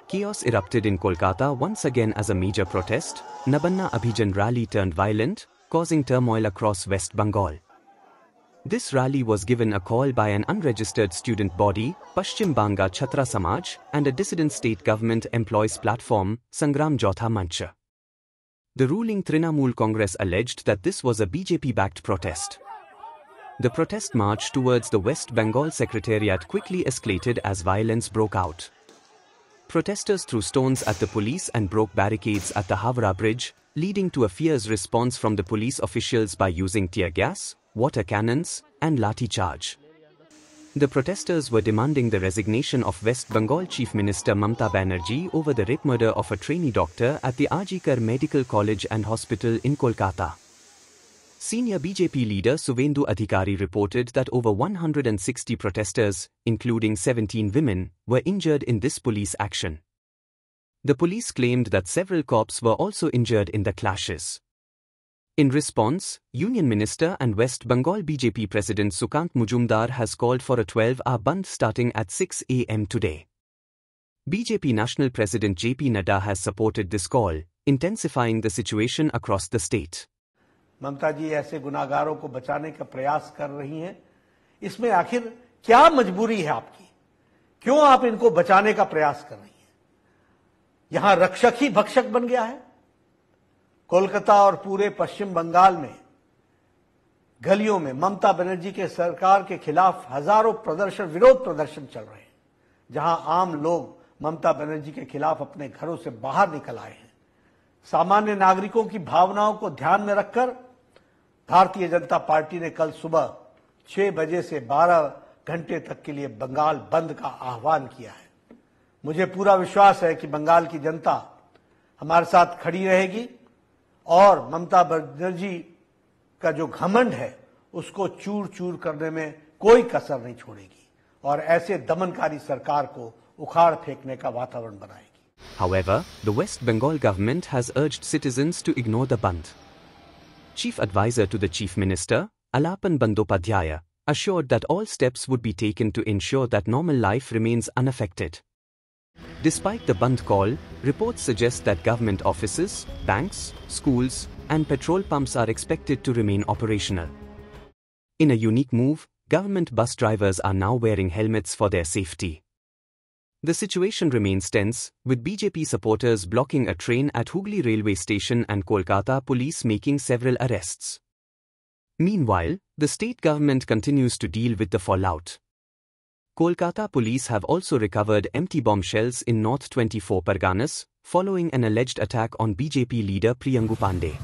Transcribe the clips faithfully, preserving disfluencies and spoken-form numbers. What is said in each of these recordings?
Chaos erupted in Kolkata once again as a major protest. Nabanna Abhijan rally turned violent, causing turmoil across West Bengal. This rally was given a call by an unregistered student body, Paschim Banga Chhatra Samaj, and a dissident state government employees platform, Sangram Jotha Mancha. The ruling Trinamool Congress alleged that this was a B J P-backed protest. The protest march towards the West Bengal Secretariat quickly escalated as violence broke out. Protesters threw stones at the police and broke barricades at the Howrah Bridge, leading to a fierce response from the police officials by using tear gas, water cannons, and lathi charge. The protesters were demanding the resignation of West Bengal Chief Minister Mamata Banerjee over the rape murder of a trainee doctor at the R G Kar Medical College and Hospital in Kolkata. Senior B J P leader Suvendu Adhikari reported that over one hundred sixty protesters, including seventeen women, were injured in this police action. The police claimed that several cops were also injured in the clashes. In response, Union Minister and West Bengal B J P President Sukant Majumdar has called for a twelve hour bandh starting at six A M today. B J P National President J P Nadda has supported this call, intensifying the situation across the state. ममता जी ऐसे गुनाहगारों को बचाने का प्रयास कर रही हैं। इसमें आखिर क्या मजबूरी है आपकी? क्यों आप इनको बचाने का प्रयास कर रही हैं? यहां रक्षक ही भक्षक बन गया है। कोलकाता और पूरे पश्चिम बंगाल में गलियों में ममता बनर्जी के सरकार के खिलाफ हजारों प्रदर्शन, विरोध प्रदर्शन चल रहे हैं, जहां आम लोग ममता बनर्जी के खिलाफ अपने घरों से बाहर निकल आए हैं। सामान्य नागरिकों की भावनाओं को ध्यान में रखकर भारतीय जनता पार्टी ने कल सुबह छह बजे से बारह घंटे तक के लिए बंगाल बंद का आह्वान किया है। मुझे पूरा विश्वास है कि बंगाल की जनता हमारे साथ खड़ी रहेगी और ममता बनर्जी का जो घमंड है उसको चूर चूर करने में कोई कसर नहीं छोड़ेगी और ऐसे दमनकारी सरकार को उखाड़ फेंकने का वातावरण बनाएगी। However, the West Bengal government has urged citizens to ignore the bandh. Chief Advisor to the Chief Minister, Alapan Bandyopadhyaya, assured that all steps would be taken to ensure that normal life remains unaffected. Despite the bandh call, reports suggest that government offices, banks, schools, and petrol pumps are expected to remain operational. In a unique move, government bus drivers are now wearing helmets for their safety. The situation remains tense, with B J P supporters blocking a train at Hooghly railway station and Kolkata police making several arrests. Meanwhile, the state government continues to deal with the fallout. Kolkata police have also recovered empty bomb shells in North twenty-four Parganas, following an alleged attack on B J P leader Priyangu Pandey.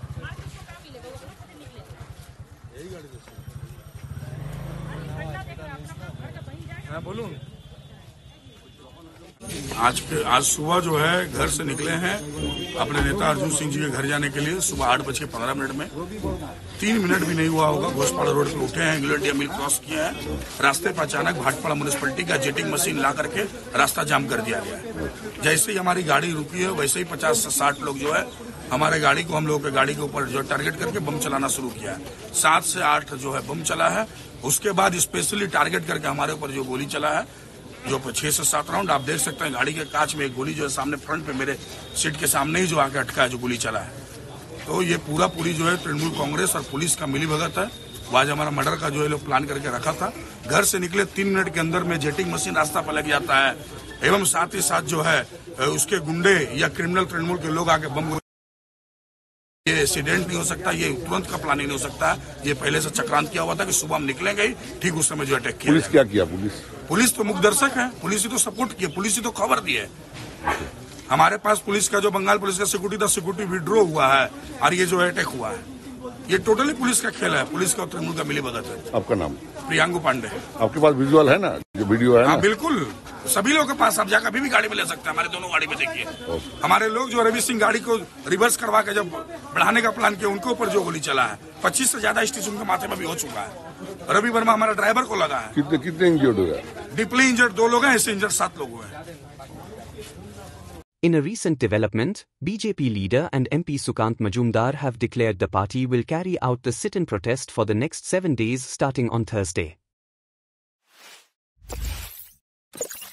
आज के आज सुबह जो है घर से निकले हैं अपने नेता अर्जुन सिंह जी के घर जाने के लिए। सुबह आठ बज के पंद्रह मिनट में तीन मिनट भी नहीं हुआ होगा घोषपाड़ा रोड पे उठे हैं, इंग्लैंड या मिल क्रॉस किए हैं। रास्ते पर अचानक भाटपाड़ा म्यूनिसिपैलिटी का जेटिंग मशीन ला करके रास्ता जाम कर दिया गया है। जैसे ही हमारी गाड़ी रुकी है वैसे ही पचास से साठ लोग जो है हमारे गाड़ी को हम लोगों के गाड़ी के ऊपर जो टारगेट करके बम चलाना शुरू किया है। सात से आठ जो है बम चला है। उसके बाद स्पेशली टारगेट करके हमारे ऊपर जो गोली चला है, जो छह से सात राउंड आप देख सकते हैं गाड़ी के कांच में एक गोली जो है सामने फ्रंट पे मेरे सीट के सामने ही जो आके अटका है, जो गोली चला है। तो ये पूरा पूरी जो है तृणमूल कांग्रेस और पुलिस का मिली भगत है। वो आज हमारा मर्डर का जो है लोग प्लान करके रखा था। घर से निकले तीन मिनट के अंदर में जेटिंग मशीन रास्ता पर लग जाता है एवं साथ ही साथ जो है उसके गुंडे या क्रिमिनल तृणमूल के लोग आके बम। ये एक्सीडेंट नहीं हो सकता, ये तुरंत का प्लानिंग नहीं हो सकता। ये पहले से चक्रांत किया हुआ था कि सुबह हम निकलेंगे ही, ठीक उस समय जो अटैक किया। पुलिस क्या किया? पुलिस पुलिस तो मुखदर्शक है, पुलिस ही तो सपोर्ट किया, पुलिस ही तो खबर दी है। हमारे पास पुलिस का जो बंगाल पुलिस का सिक्योरिटी था, सिक्योरिटी विड्रॉ हुआ है और ये जो है अटैक हुआ है। ये टोटली पुलिस का खेल है, पुलिस का तृणमूल का मिली भगत है। आपका नाम? प्रियांगु पांडे। आपके पास विजुअल है ना, जो वीडियो है ना? हाँ बिल्कुल, सभी लोगों के पास आप जाकर अभी भी गाड़ी में ले सकते हैं। हमारे दोनों गाड़ी में देखिए, हमारे लोग जो रवि सिंह गाड़ी को रिवर्स करवा के जब बढ़ाने का प्लान किया, उनके ऊपर जो गोली चला है, पच्चीस से ज्यादा स्टेशन के माथे में भी हो चुका है। रवि वर्मा हमारा ड्राइवर को लगा है। कितने कितने इंजर्ड हुए? डीपली इंजर्ड दो लोग हैं, ऐसे इंजर्ड सात लोग हुए हैं। In a recent development, B J P leader and M P Sukant Majumdar have declared the party will carry out the sit-in protest for the next seven days starting on Thursday.